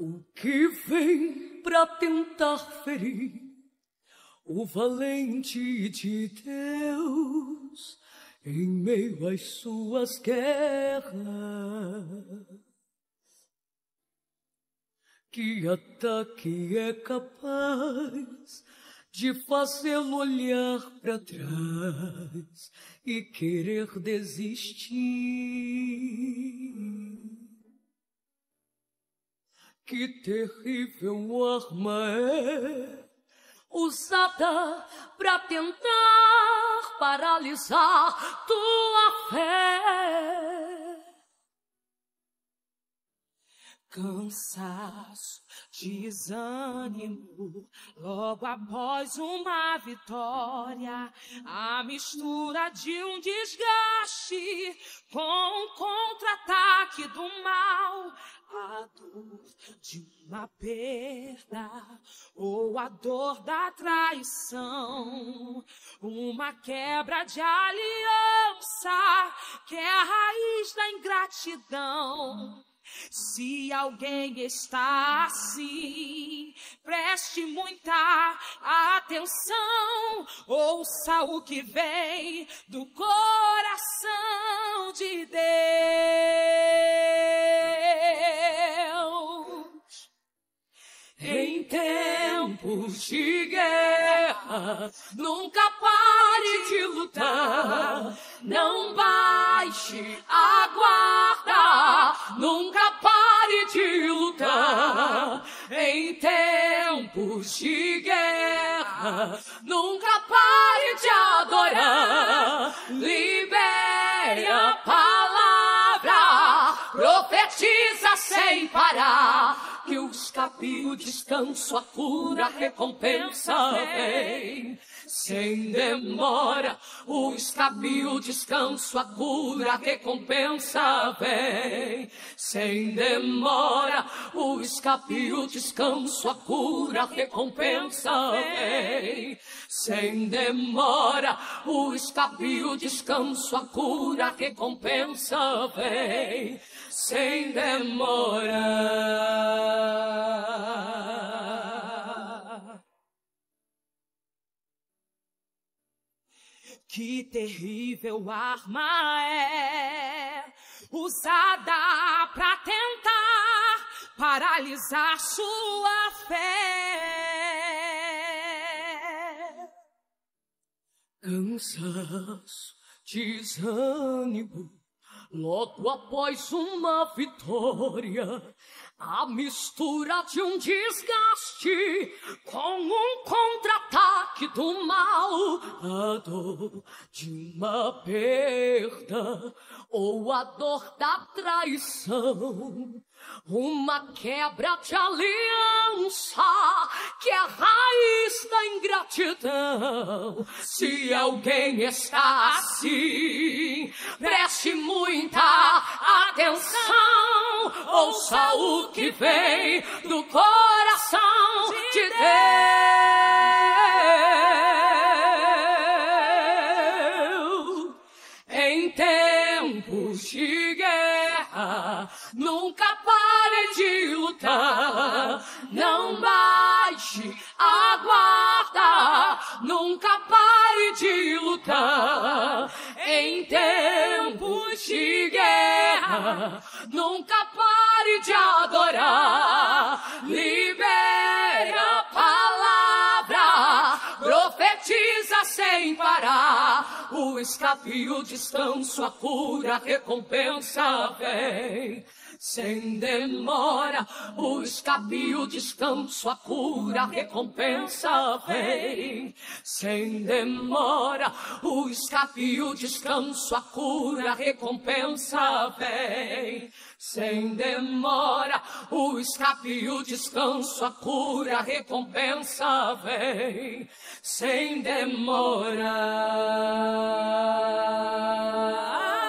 O que vem pra tentar ferir o valente de Deus em meio às suas guerras? Que ataque é capaz de fazê-lo olhar para trás e querer desistir? Que terrível arma é usada para tentar paralisar tua fé. Cansaço, desânimo, logo após uma vitória, a mistura de um desgaste com um contra-ataque do mal, a dor de uma perda ou a dor da traição, uma quebra de aliança que é a raiz da ingratidão. Se alguém está assim, preste muita atenção, ouça o que vem do coração de Deus. Em tempos de guerra, nunca pare de lutar, não baixe a guarda, nunca pare de lutar. Em tempos de guerra, nunca pare de adorar, libere a palavra, profetiza sem parar. Que o escape, o descanso, a cura, a recompensa vem. Sem demora, o escape, o descanso, a cura, a recompensa vem. Sem demora, o escape, o descanso, a cura, a recompensa vem. Sem demora, o escape, o descanso, a cura, a recompensa vem. Sem demora. Que terrível arma é usada para tentar paralisar sua fé. Cansaço, desânimo, logo após uma vitória, a mistura de um desgaste com um contra-ataque do mal, a dor de uma perda ou a dor da traição, uma quebra de aliança que é a raiz da ingratidão. Se alguém está assim, preste muita atenção, ouça o que vem do coração de Deus. Em tempos de guerra, nunca pare de lutar, não baixe a guarda, nunca pare de lutar. Em tempos de guerra, nunca pare de adorar, libere a palavra, profetiza sem parar. O escape, o descanso, a cura, a recompensa vem. Sem demora, o escape, o descanso, a cura, a recompensa vem. Sem demora, o escape, o descanso, a cura, a recompensa vem. Sem demora, o escape, o descanso, a cura, a recompensa vem. Sem demora.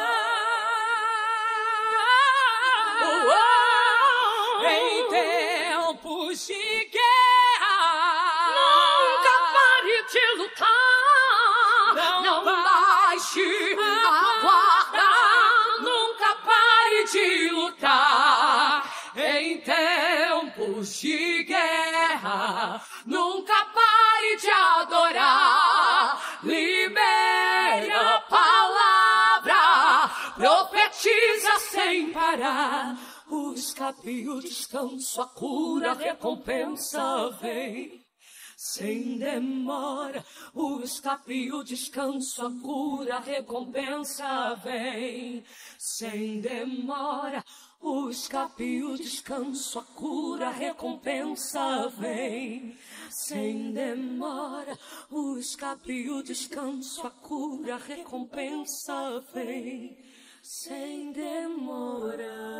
Em tempos de guerra, nunca pare de lutar, não baixe a guarda, nunca pare de lutar. Em tempos Deus de guerra, nunca pare de adorar. Libere a palavra, profetiza sem parar. O escape e o descanso, a cura, a recompensa vem. Sem demora, o escape e o descanso, a cura, a recompensa vem. Sem demora, o escape e o descanso, a cura, a recompensa vem. Sem demora, o escape e o descanso, a cura, a recompensa vem. Sem demora.